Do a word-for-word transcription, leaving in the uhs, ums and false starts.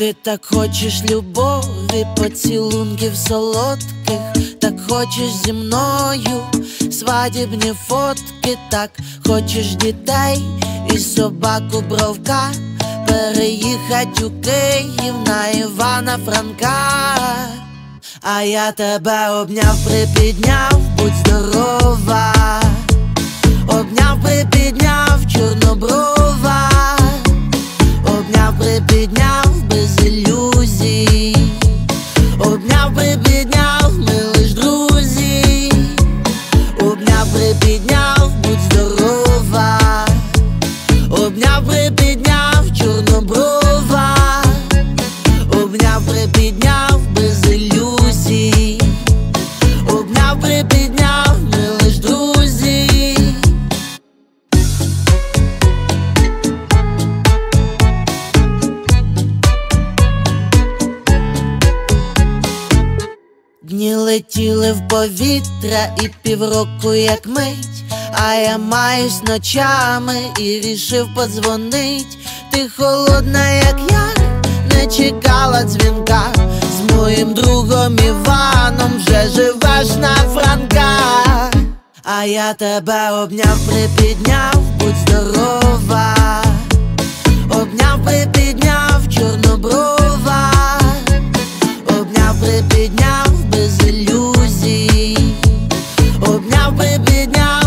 Ти так хочеш любові, поцілунків солодких, так хочеш зі мною свадібні фотки, так хочеш дітей і собаку Бровка, переїхать у Київ на Івана Франка. А я тебе обняв, припідняв, будь здорова, обняв, припідняв, чорноброва, обняв, припідняв, без ілюзій, обняв, припідняв, ми лиш друзі, обняв, припідняв, будь здорова, обняв, припідняв, чорноброва, обняв, припідняв, без ілюзій, обняв, припідняв, ми лиш друзі. Дні летіли в повітря і півроку як мить, а я маюсь ночами і рішив подзвонить. Ти холодна, як я, не чекала дзвінка, з моїм другом Іваном вже живеш на Франка. А я тебе обняв, припідняв, будь здорова, обняв, припідняв, чорноброва, обняв, припідняв, без ілюзій, обняв, припідняв.